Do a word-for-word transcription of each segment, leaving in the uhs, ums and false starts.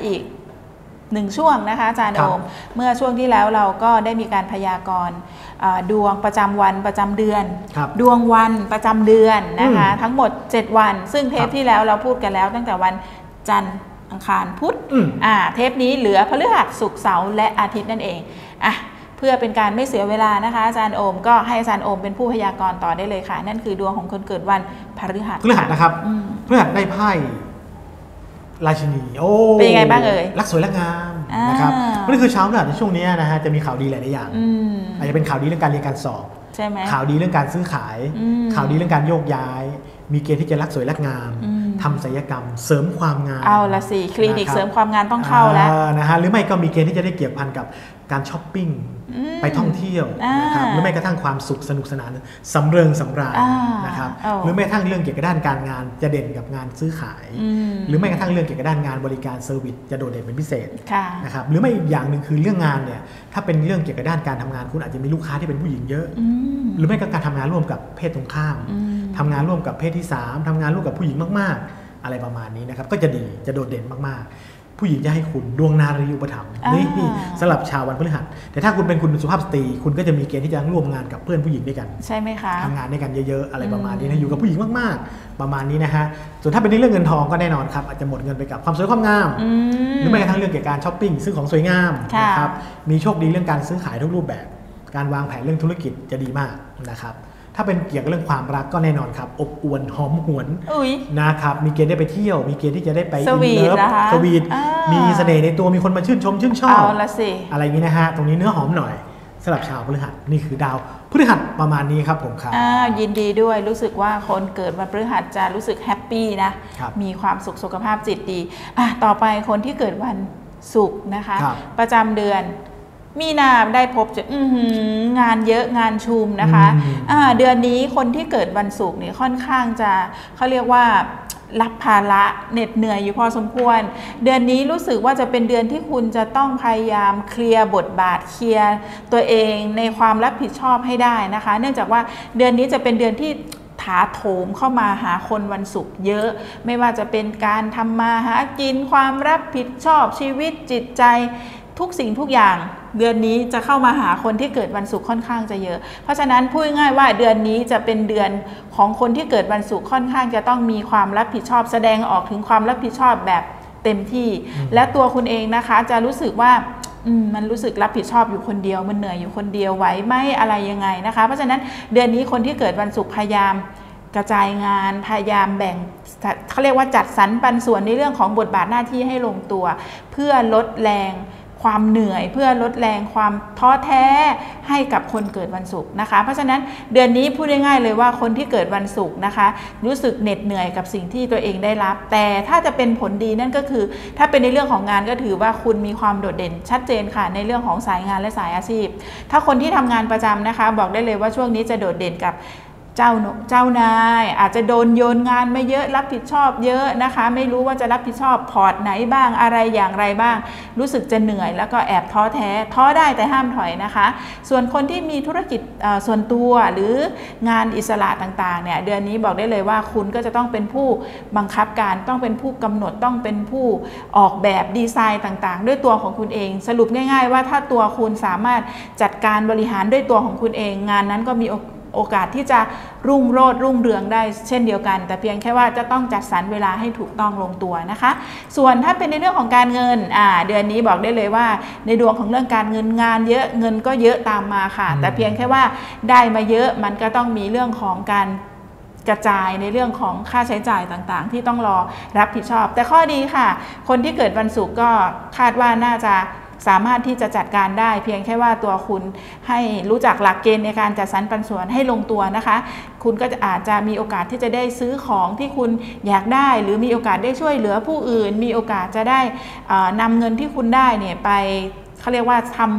อีกหนึ่งช่วงนะคะอาจารย์โอมเมื่อช่วงที่แล้วเราก็ได้มีการพยากรณ์ดวงประจำวันประจำเดือนดวงวันประจำเดือนนะคะทั้งหมดเจ็ดวันซึ่งเทปที่แล้วเราพูดกันแล้วตั้งแต่วันจันทร์อังคารพุธอ่าเทปนี้เหลือพฤหัสศุกร์เสาร์และอาทิตย์นั่นเองอ่ะเพื่อเป็นการไม่เสียเวลานะคะอาจารย์โอมก็ให้อาจารย์โอมเป็นผู้พยากรณ์ต่อได้เลยค่ะนั่นคือดวงของคนเกิดวันพฤหัสพฤหัสนะครับพฤหัสได้ไพ่ราชินีโอ้เป็นยังไงบ้างเอ่ยรักสวยรักงามนะครับนี่คือเช้าพฤหัสในช่วงนี้นะฮะจะมีข่าวดีหลายๆอย่างอาจจะเป็นข่าวดีเรื่องการเรียนการสอบใช่ไหมข่าวดีเรื่องการซื้อขายข่าวดีเรื่องการโยกย้ายมีเกณฑ์ที่จะรักสวยรักงามทำศัลยกรรมเสริมความงามเอาละสิคลินิกเสริมความงามต้องเข้าแล้วนะฮะหรือไม่ก็มีเกณฑ์ที่จะได้เกี่ยวพันกับการช้อปปิ้งไปท่องเที่ยวนะครับหรือไม่กระทั่งความสุขสนุกสนานสำเริงสำราญนะครับหรือไม่กระทั่งเรื่องเกี่ยวกับด้านการงานจะเด่นกับงานซื้อขายหรือไม่กระทั่งเรื่องเกี่ยวกับด้านงานบริการเซอร์วิสจะโดดเด่นเป็นพิเศษนะครับหรือไม่อีกอย่างหนึ่งคือเรื่องงานเนี่ยถ้าเป็นเรื่องเกี่ยวกับด้านการทำงานคุณอาจจะมีลูกค้าที่เป็นผู้หญิงเยอะหรือไม่ก็การทำงานร่วมกับเพศตรงข้ามทำงานร่วมกับเพศที่สามทำงานร่วมกับผู้หญิงมากๆอะไรประมาณนี้นะครับก็จะดีจะโดดเด่นมากๆผู้หญิงจะให้คุณดวงนารีอุปถัมภ์นี่นี่สำหรับชาววันพฤหัสแต่ถ้าคุณเป็นคุณสุภาพสตรีคุณก็จะมีเกณฑ์ที่จะร่วมงานกับเพื่อนผู้หญิงด้วยกันใช่ไหมคะทำงานด้วยกันเยอะๆอะไรประมาณนี้นะอยู่กับผู้หญิงมากๆประมาณนี้นะฮะส่วนถ้าเป็นในเรื่องเงินทองก็แน่นอนครับอาจจะหมดเงินไปกับความสวยความงามหรือไม่กระทั่งเรื่องเกี่ยวกับการช้อปปิ้งซื้อของสวยงามนะครับมีโชคดีเรื่องการซื้อขายทุกรูปแบบการวางแผนเรื่องธุรกิจจะดีมากนะครับถ้าเป็นเกี่ยวกับเรื่องความรักก็แน่นอนครับอบอวลหอมหวนนะครับมีเกณฑ์ได้ไปเที่ยวมีเกณฑ์ที่จะได้ไปอินเลิฟสวีทมีเสน่ห์ในตัวมีคนมาชื่นชมชื่นชอบอะไรอย่างนี้นะฮะตรงนี้เนื้อหอมหน่อยสำหรับชาวพฤหัสนี่คือดาวพฤหัสประมาณนี้ครับผมครับยินดีด้วยรู้สึกว่าคนเกิดวันพฤหัสจะรู้สึกแฮปปี้นะมีความสุขสุขภาพจิตดีต่อไปคนที่เกิดวันศุกร์นะคะประจำเดือนมีนาได้พบจะงานเยอะงานชุมนะคะะเดือนนี้คนที่เกิดวันศุกร์เนี่ยค่อนข้างจะเขาเรียกว่ารับภาระเหน็ดเหนื่อยอยู่พอสมควรเดือนนี้รู้สึกว่าจะเป็นเดือนที่คุณจะต้องพยายามเคลียร์บทบาทเคลียร์ตัวเองในความรับผิดชอบให้ได้นะคะเนื่องจากว่าเดือนนี้จะเป็นเดือนที่ถาโถมเข้ามาหาคนวันศุกร์เยอะไม่ว่าจะเป็นการทำมาหากินความรับผิดชอบชีวิตจิตใจทุกสิ่งทุกอย่างเดือนนี้จะเข้ามาหาคนที่เกิดวันศุกร์ค่อนข้างจะเยอะเพราะฉะนั้นพูดง่ายว่าเดือนนี้จะเป็นเดือนของคนที่เกิดวันศุกร์ค่อนข้างจะต้องมีความรับผิดชอบแสดงออกถึงความรับผิดชอบแบบเต็มที่และตัวคุณเองนะคะจะรู้สึกว่ามันรู้สึกรับผิดชอบอยู่คนเดียวมันเหนื่อยอยู่คนเดียวไหวไหมอะไรยังไงนะคะเพราะฉะนั้นเดือนนี้คนที่เกิดวันศุกร์พยายามกระจายงานพยายามแบ่งเขาเรียกว่าจัดสรรปันส่วนในเรื่องของบทบาทหน้าที่ให้ลงตัวเพื่อลดแรงความเหนื่อยเพื่อลดแรงความท้อแท้ให้กับคนเกิดวันศุกร์นะคะเพราะฉะนั้นเดือนนี้พูดง่ายๆเลยว่าคนที่เกิดวันศุกร์นะคะรู้สึกเหน็ดเหนื่อยกับสิ่งที่ตัวเองได้รับแต่ถ้าจะเป็นผลดีนั่นก็คือถ้าเป็นในเรื่องของงานก็ถือว่าคุณมีความโดดเด่นชัดเจนค่ะในเรื่องของสายงานและสายอาชีพถ้าคนที่ทำงานประจำนะคะบอกได้เลยว่าช่วงนี้จะโดดเด่นกับเจ้าเจ้านายอาจจะโดนโยนงานมาเยอะรับผิดชอบเยอะนะคะไม่รู้ว่าจะรับผิดชอบพอร์ตไหนบ้างอะไรอย่างไรบ้างรู้สึกจะเหนื่อยแล้วก็แอบท้อแท้ท้อได้แต่ห้ามถอยนะคะส่วนคนที่มีธุรกิจส่วนตัวหรืองานอิสระต่างๆเนี่ยเดือนนี้บอกได้เลยว่าคุณก็จะต้องเป็นผู้บังคับการต้องเป็นผู้กำหนดต้องเป็นผู้ออกแบบดีไซน์ต่างๆด้วยตัวของคุณเองสรุปง่ายๆว่าถ้าตัวคุณสามารถจัดการบริหารด้วยตัวของคุณเองงานนั้นก็มีโอกาสที่จะรุ่งโรจน์รุ่งเรืองได้เช่นเดียวกันแต่เพียงแค่ว่าจะต้องจัดสรรเวลาให้ถูกต้องลงตัวนะคะส่วนถ้าเป็นในเรื่องของการเงินอ่าเดือนนี้บอกได้เลยว่าในดวงของเรื่องการเงินงานเยอะเงินก็เยอะตามมาค่ะแต่เพียงแค่ว่าได้มาเยอะมันก็ต้องมีเรื่องของการกระจายในเรื่องของค่าใช้จ่ายต่างๆที่ต้องรอรับผิดชอบแต่ข้อดีค่ะคนที่เกิดวันศุกร์ก็คาดว่าน่าจะสามารถที่จะจัดการได้เพียงแค่ว่าตัวคุณให้รู้จักหลักเกณฑ์ในการจัดสรรปันส่วนให้ลงตัวนะคะคุณก็อาจจะมีโอกาสที่จะได้ซื้อของที่คุณอยากได้หรือมีโอกาสได้ช่วยเหลือผู้อื่นมีโอกาสจะได้นำเงินที่คุณได้เนี่ยไปเขาเรียกว่าทำ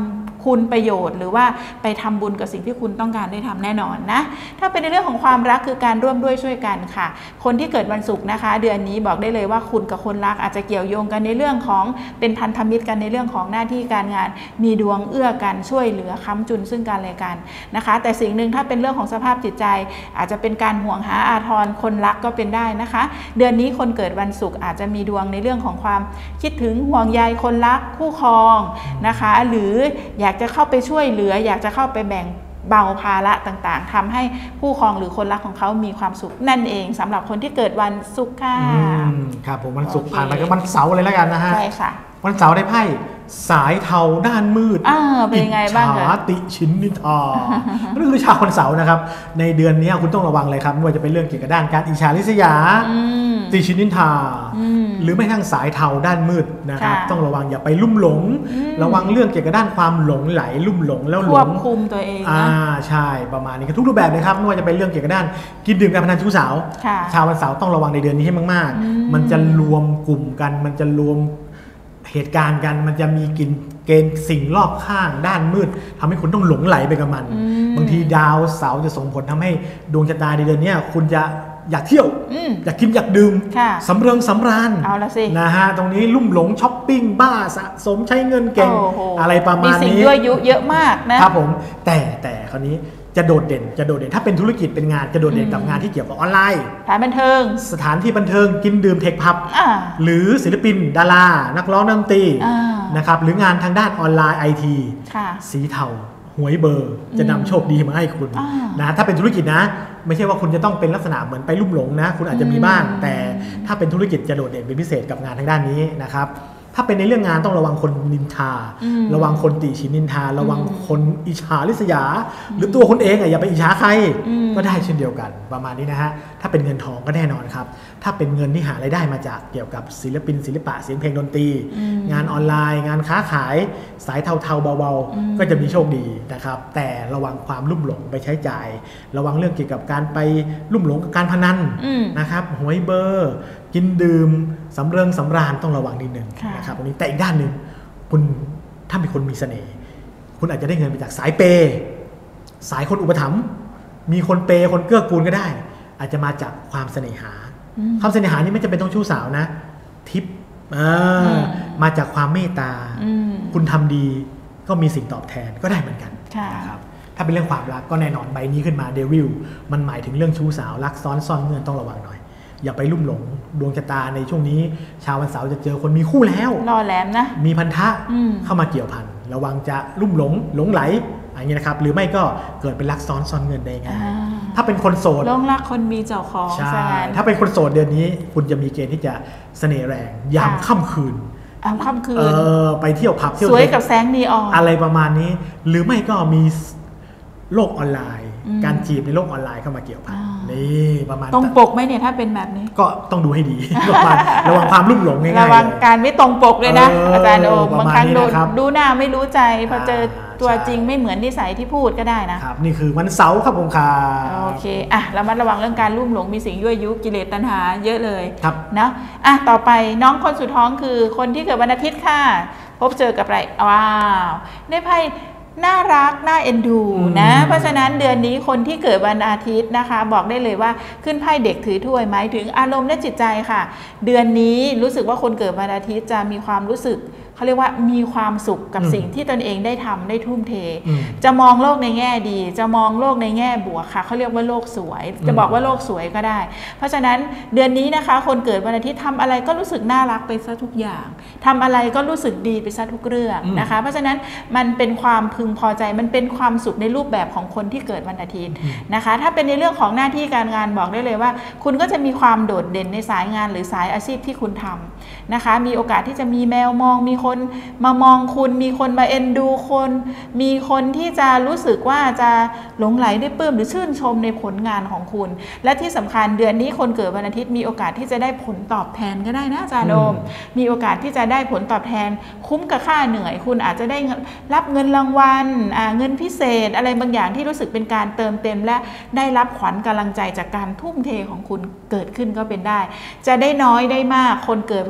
คุณประโยชน์หรือว่าไปทำบุญกับสิ่งที่คุณต้องการได้ทำแน่นอนนะถ้าเป็นในเรื่องของความรักคือการร่วมด้วยช่วยกันค่ะคนที่เกิดวันศุกร์นะคะเดือนนี้บอกได้เลยว่าคุณกับคนรักอาจจะเกี่ยวโยงกันในเรื่องของเป็นพันธมิตรกันในเรื่องของหน้าที่การงานมีดวงเอื้อกันช่วยเหลือค้ำจุนซึ่งกันและกันนะคะแต่สิ่งหนึ่งถ้าเป็นเรื่องของสภาพจิตใจอาจจะเป็นการห่วงหาอาทรคนรักก็เป็นได้นะคะเดือนนี้คนเกิดวันศุกร์อาจจะมีดวงในเรื่องของความคิดถึงห่วงใยคนรักคู่ครองนะคะหรืออยากจะเข้าไปช่วยเหลืออยากจะเข้าไปแบ่งเบาภาระต่างๆทำให้ผู้ครองหรือคนรักของเขามีความสุขนั่นเองสำหรับคนที่เกิดวันศุกร์ค่ะครับผมวันศุกร์ผ่านไปก็วันเสาร์เลยแล้วกันนะฮะใช่ค่ะวันเสาร์ได้ไพ่สายเทาด้านมืดเป็นไงบ้างคะอิจฉาติชินนิทานั่นคือชาววันเสาร์นะครับในเดือนนี้คุณต้องระวังเลยครับไม่ว่าจะเป็นเรื่องเกี่ยวกับด้านการอิจฉาริษยาติชินนิทาหรือไม่ทั้งสายเทาด้านมืดนะครับต้องระวังอย่าไปลุ่มหลงระวังเรื่องเกี่ยวกับด้านความหลงไหลลุ่มหลงแล้วหลงควบคุมตัวเองอ่าใช่ประมาณนี้ทุกรูปแบบเลยครับไม่ว่าจะเป็นเรื่องเกี่ยวกับด้านกินดื่มการพนันชู้สาวชาววันเสาร์ต้องระวังในเดือนนี้ให้มากๆมันจะรวมกลุ่มกันมันจะรวมเหตุการณ์กันมันจะมีกินเกณฑ์สิ่งรอบข้างด้านมืดทำให้คุณต้องหลงไหลไปกับมันบางทีดาวเสาร์จะส่งผลทำให้ดวงชะตาในเดือนนี้คุณจะอยากเที่ยวอยากกินอยากดื่มสำเริงสำราญนะฮะตรงนี้ลุ่มหลงช้อปปิ้งบ้าสะสมใช้เงินเก่งอะไรประมาณนี้มีสิ่งยั่วยุเยอะมากนะครับผมแต่แต่คราวนี้จะโดดเด่นจะโดดเด่นถ้าเป็นธุรกิจเป็นงานจะโดดเด่นกับงานที่เกี่ยวกับออนไลน์สถานบันเทิงสถานที่บันเทิงกินดื่มเทคพับหรือศิลปินดารานักร้องนักดนตรีนะครับหรืองานทางด้านออนไลน์ไอทีสีเทาหวยเบอร์จะนำโชคดีมาให้คุณนะถ้าเป็นธุรกิจนะไม่ใช่ว่าคุณจะต้องเป็นลักษณะเหมือนไปลุ่มหลงนะคุณอาจจะมีบ้างแต่ถ้าเป็นธุรกิจจะโดดเด่นเป็นพิเศษกับงานทางด้านนี้นะครับถ้าเป็นในเรื่องงานต้องระวังคนนินทาระวังคนติฉินนินทาระวังคนอิจฉาริษยาหรือตัวคนเองอย่าไปอิจฉาใครก็ได้เช่นเดียวกันประมาณนี้นะฮะถ้าเป็นเงินทองก็แน่นอนครับถ้าเป็นเงินที่หารายได้มาจากเกี่ยวกับศิลปินศิลปะเสียงเพลงดนตรีงานออนไลน์งานค้าขายสายเทาๆเบาๆก็จะมีโชคดีนะครับแต่ระวังความลุ่มหลงไปใช้จ่ายระวังเรื่องเกี่ยวกับการไปลุ่มหลงกับการพนันนะครับหวยเบอร์กินดื่มสำเริงสำราญต้องระวังนิดนึงนะครับตรงนี้แต่อีกด้านหนึ่งคุณถ้าเป็นคนมีเสน่ห์คุณอาจจะได้เงินไปจากสายเปย์สายคนอุปถัมภ์มีคนเปย์คนเกื้อกูลก็ได้อาจจะมาจากความเสน่หาความเสน่หานี่ไม่จำเป็นต้องชู้สาวนะทิปมาจากความเมตตาคุณทำดีก็มีสิ่งตอบแทนก็ได้เหมือนกันนะครับถ้าเป็นเรื่องความรักก็แน่นอนใบนี้ขึ้นมาเดวิลมันหมายถึงเรื่องชู้สาวรักซ้อนซ่อนเงื่อนต้องระวังหน่อยอย่าไปลุ่มหลงดวงชะตาในช่วงนี้ชาววันเสาร์จะเจอคนมีคู่แล้วรอแหลมนะมีพันธะเข้ามาเกี่ยวพันระวังจะลุ่มหลงหลงไหลอย่างนี้นะครับหรือไม่ก็เกิดเป็นรักซ้อนซ่อนเงินได้ง่ายถ้าเป็นคนโสดหลงรักคนมีเจ้าของใช่ถ้าเป็นคนโสดเดือนนี้คุณจะมีเกณฑ์ที่จะเสน่ห์แรงยามค่ำคืนยามค่ำคืนเออไปเที่ยวผับเที่ยวสวยกับแสงนีออนอะไรประมาณนี้หรือไม่ก็มีโลกออนไลน์การจีบในโลกออนไลน์เข้ามาเกี่ยวพันนี่ประมาณตรงปกไหมเนี่ยถ้าเป็นแบบนี้ก็ต้องดูให้ดีระวังความลุ่มหลงง่ายๆระวังการไม่ตรงปกเลยนะอาจารย์โอมบางครั้งดูหน้าไม่รู้ใจพอเจอตัวจริงไม่เหมือนนิสัยที่พูดก็ได้นะครับนี่คือวันเสาร์ครับผมค่ะโอเคอ่ะระมัดระวังเรื่องการลุ่มหลงมีสิ่งยั่วยุกิเลสตัณหาเยอะเลยครับนะอ่ะต่อไปน้องคนสุดท้องคือคนที่เกิดวันอาทิตย์ค่ะพบเจอกับอะไรว้าวได้ไพ่น่ารักน่าเอ็นดูนะเพราะฉะนั้นเดือนนี้คนที่เกิดวันอาทิตย์นะคะบอกได้เลยว่าขึ้นไพ่เด็กถือถ้วยหมายถึงอารมณ์และจิตใจค่ะเดือนนี้รู้สึกว่าคนเกิดวันอาทิตย์จะมีความรู้สึกเขาเรียกว่ามีความสุขกับสิ่งที่ตนเองได้ทำได้ทุ่มเทจะมองโลกในแง่ดีจะมองโลกในแง่บวกค่ะเขาเรียกว่าโลกสวยจะบอกว่าโลกสวยก็ได้เพราะฉะนั้นเดือนนี้นะคะคนเกิดวันอาทิตย์ทำอะไรก็รู้สึกน่ารักไปซะทุกอย่างทำอะไรก็รู้สึกดีไปซะทุกเรื่องนะคะเพราะฉะนั้นมันเป็นความพึงพอใจมันเป็นความสุขในรูปแบบของคนที่เกิดวันอาทิตย์นะคะถ้าเป็นในเรื่องของหน้าที่การงานบอกได้เลยว่าคุณก็จะมีความโดดเด่นในสายงานหรือสายอาชีพที่คุณทำนะคะมีโอกาสที่จะมีแมวมองมีคนมามองคุณมีคนมาเอ็นดูคนมีคนที่จะรู้สึกว่าจะหลงไหลได้ปลื้มหรือชื่นชมในผลงานของคุณและที่สำคัญเดือนนี้คนเกิดวันอาทิตย์มีโอกาสที่จะได้ผลตอบแทนก็ได้นะอาจารย์โอมมีโอกาสที่จะได้ผลตอบแทนคุ้มกับค่าเหนื่อยคุณอาจจะได้รับเงินรางวัลเงินพิเศษอะไรบางอย่างที่รู้สึกเป็นการเติมเต็มและได้รับขวัญกำลังใจจากการทุ่มเทของคุณเกิดขึ้นก็เป็นได้จะได้น้อยได้มากคนเกิดวัน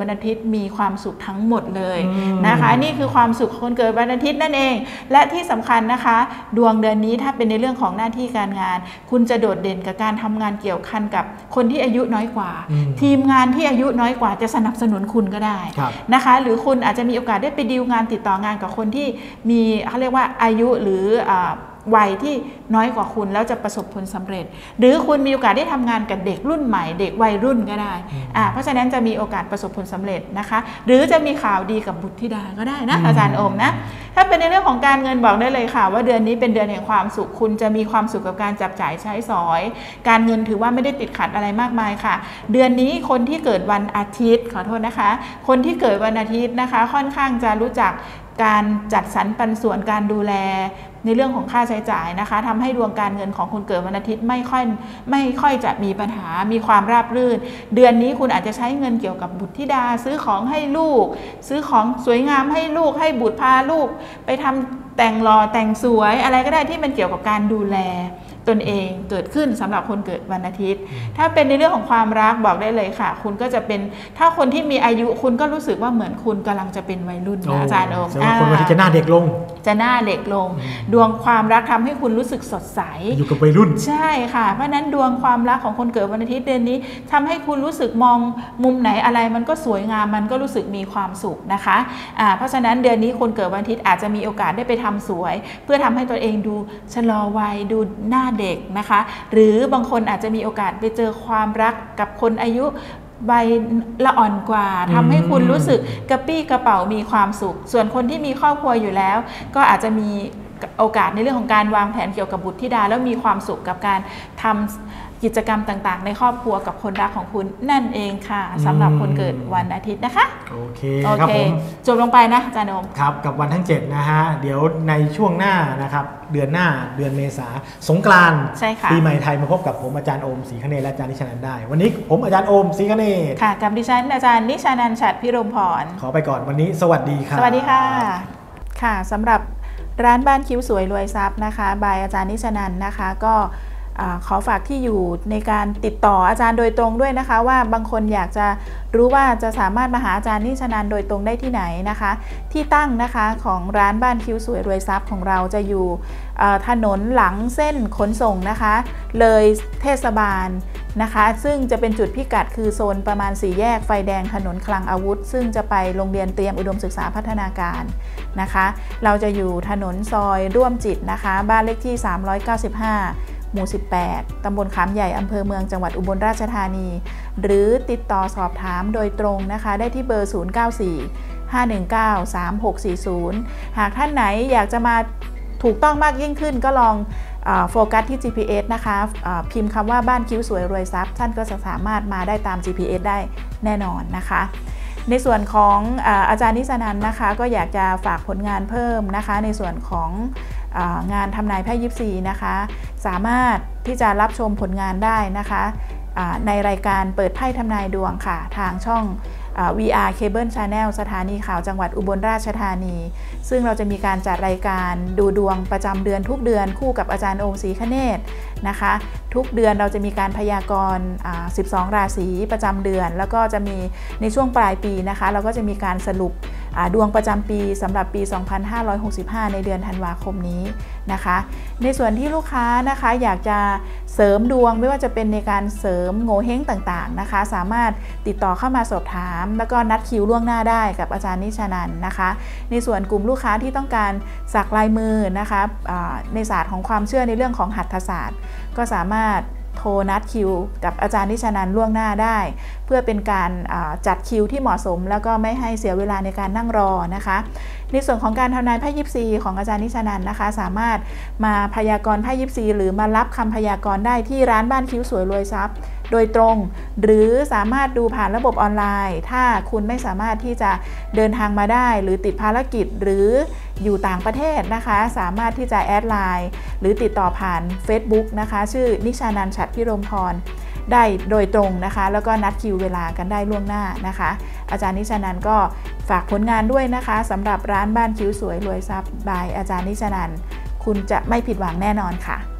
วันอาทิตย์มีความสุขทั้งหมดเลยนะคะนี่คือความสุขของคนเกิดวันอาทิตย์นั่นเองและที่สำคัญนะคะดวงเดือนนี้ถ้าเป็นในเรื่องของหน้าที่การงานคุณจะโดดเด่นกับการทำงานเกี่ยวพันกับคนที่อายุน้อยกว่าทีมงานที่อายุน้อยกว่าจะสนับสนุนคุณก็ได้นะคะหรือคุณอาจจะมีโอกาสได้ไปดีลงานติดต่องานกับคนที่มีเขาเรียกว่าอายุหรือวัยที่น้อยกว่าคุณแล้วจะประสบผลสำเร็จหรือคุณมีโอกาสได้ทำงานกับเด็กรุ่นใหม่เด็กวัยรุ่นก็ได้อ่าเพราะฉะนั้นจะมีโอกาสประสบผลสำเร็จนะคะหรือจะมีข่าวดีกับบุตรธิดาก็ได้นะอาจารย์โอมนะถ้าเป็นในเรื่องของการเงินบอกได้เลยค่ะว่าเดือนนี้เป็นเดือนแห่งความสุขคุณจะมีความสุขกับการจับจ่ายใช้สอยการเงินถือว่าไม่ได้ติดขัดอะไรมากมายค่ะเดือนนี้คนที่เกิดวันอาทิตย์ขอโทษนะคะคนที่เกิดวันอาทิตย์นะคะค่อนข้างจะรู้จักการจัดสรรปันส่วนการดูแลในเรื่องของค่าใช้จ่ายนะคะทำให้ดวงการเงินของคนเกิดวันอาทิตย์ไม่ค่อยไม่ค่อยจะมีปัญหามีความราบรื่นเดือนนี้คุณอาจจะใช้เงินเกี่ยวกับบุตรธิดาซื้อของให้ลูกซื้อของสวยงามให้ลูกให้บุตรพาลูกไปทำแต่งหล่อแต่งสวยอะไรก็ได้ที่มันเกี่ยวกับการดูแลตนเองเกิดขึ้นสำหรับคนเกิดวันอาทิตย์ถ้าเป็นในเรื่องของความรักบอกได้เลยค่ะคุณก็จะเป็นถ้าคนที่มีอายุคุณก็รู้สึกว่าเหมือนคุณกำลังจะเป็นวัยรุ่นนะอาจารย์โอมคนวันที่จะหน้าเด็กลงจะหน้าเด็กลงดวงความรักทำให้คุณรู้สึกสดใสอยู่กับวัยรุ่นใช่ค่ะเพราะนั้นดวงความรักของคนเกิดวันอาทิตย์เดือนนี้ทำให้คุณรู้สึกมองมุมไหนอะไรมันก็สวยงามมันก็รู้สึกมีความสุขนะคะอ่าเพราะฉะนั้นเดือนนี้คนเกิดวันอาทิตย์อาจจะมีโอกาสได้ไปทำสวยเพื่อทำให้ตัวเองดูชะลอวัยดูหน้าเด็กนะคะหรือบางคนอาจจะมีโอกาสไปเจอความรักกับคนอายุใบละอ่อนกว่าทำให้คุณรู้สึกกระปี้กระเป๋ามีความสุขส่วนคนที่มีครอบครัวอยู่แล้วก็อาจจะมีโอกาสในเรื่องของการวางแผนเกี่ยวกับบุตรธิดาแล้วมีความสุขกับการทำกิจกรรมต่างๆในครอบครัวกับคนรักของคุณนั่นเองค่ะสำหรับคนเกิดวันอาทิตย์นะคะโอเคครับผมจบลงไปนะอาจารย์โอมครับกับวันทั้งเจ็ดนะฮะเดี๋ยวในช่วงหน้านะครับเดือนหน้าเดือนเมษาสงกรานต์ปีใหม่ไทยมาพบกับผมอาจารย์โอมศรีคเนศและอาจารย์นิชานันท์ได้วันนี้ผมอาจารย์โอมศรีคเนศค่ะกับดิฉันอาจารย์นิชานันท์ฉัตรพิรมพรขอไปก่อนวันนี้สวัสดีครับสวัสดีค่ะค่ะสำหรับร้านบ้านคิ้วสวยรวยทรัพย์นะคะบายอาจารย์นิชานันท์นะคะก็ขอฝากที่อยู่ในการติดต่ออาจารย์โดยตรงด้วยนะคะว่าบางคนอยากจะรู้ว่าจะสามารถมาหาอาจารย์นิชานันท์โดยตรงได้ที่ไหนนะคะที่ตั้งนะคะของร้านบ้านคิ้วสวยรวยทรัพย์ของเราจะอยู่ถนนหลังเส้นขนส่งนะคะเลยเทศบาลนะคะซึ่งจะเป็นจุดพิกัดคือโซนประมาณสี่แยกไฟแดงถนนคลังอาวุธซึ่งจะไปโรงเรียนเตรียมอุดมศึกษาพัฒนาการนะคะเราจะอยู่ถนนซอยร่วมจิตนะคะบ้านเลขที่สามร้อยเก้าสิบห้าหมู่สิบแปดตำบลขามใหญ่อำเภอเมืองจังหวัดอุบลราชธานีหรือติดต่อสอบถามโดยตรงนะคะได้ที่เบอร์ศูนย์ เก้า สี่ ห้า หนึ่ง เก้า สาม หก สี่ ศูนย์หากท่านไหนอยากจะมาถูกต้องมากยิ่งขึ้นก็ลองโฟกัสที่ จี พี เอส นะคะพิมพ์คำว่าบ้านคิ้วสวยรวยทรัพย์ท่านก็จะสามารถมาได้ตาม จี พี เอส ได้แน่นอนนะคะในส่วนของอาจารย์นิชานันท์นะคะก็อยากจะฝากผลงานเพิ่มนะคะในส่วนของงานทำนายไพ่ยิปซีนะคะสามารถที่จะรับชมผลงานได้นะคะในรายการเปิดไพ่ทำนายดวงค่ะทางช่อง วี อาร์ Cable Channel สถานีข่าวจังหวัดอุบลราชธานีซึ่งเราจะมีการจัดรายการดูดวงประจำเดือนทุกเดือนคู่กับอาจารย์โอมศรีคเนศนะคะทุกเดือนเราจะมีการพยากรณ์สิบสองราศีประจำเดือนแล้วก็จะมีในช่วงปลายปีนะคะเราก็จะมีการสรุปดวงประจำปีสำหรับปี สองพันห้าร้อยหกสิบห้า ในเดือนธันวาคมนี้นะคะในส่วนที่ลูกค้านะคะอยากจะเสริมดวงไม่ว่าจะเป็นในการเสริมโงเห้งต่างๆนะคะสามารถติดต่อเข้ามาสอบถามแล้วก็นัดคิวล่วงหน้าได้กับอาจารย์นิชานันท์นะคะในส่วนกลุ่มลูกค้าที่ต้องการสักลายมือนะคะในศาสตร์ของความเชื่อในเรื่องของหัตถศาสตร์ก็สามารถโทรนัดคิวกับอาจารย์นิชานันท์ล่วงหน้าได้เพื่อเป็นการจัดคิวที่เหมาะสมแล้วก็ไม่ให้เสียเวลาในการนั่งรอนะคะในส่วนของการทำนายไพ่ยิปซีของอาจารย์นิชานันท์นะคะสามารถมาพยากรณ์ไพ่ยิปซีหรือมารับคำพยากรณ์ได้ที่ร้านบ้านคิ้วสวยรวยทรัพย์โดยตรงหรือสามารถดูผ่านระบบออนไลน์ถ้าคุณไม่สามารถที่จะเดินทางมาได้หรือติดภารกิจหรืออยู่ต่างประเทศนะคะสามารถที่จะแอดไลน์หรือติดต่อผ่าน Facebook นะคะชื่อนิชานันท์ฉัตรพิรมพรได้โดยตรงนะคะแล้วก็นัดคิวเวลากันได้ล่วงหน้านะคะอาจารย์นิชานันท์ก็ฝากผลงานด้วยนะคะสำหรับร้านบ้านคิ้วสวยรวยทรัพย์บายอาจารย์นิชานันท์คุณจะไม่ผิดหวังแน่นอนค่ะ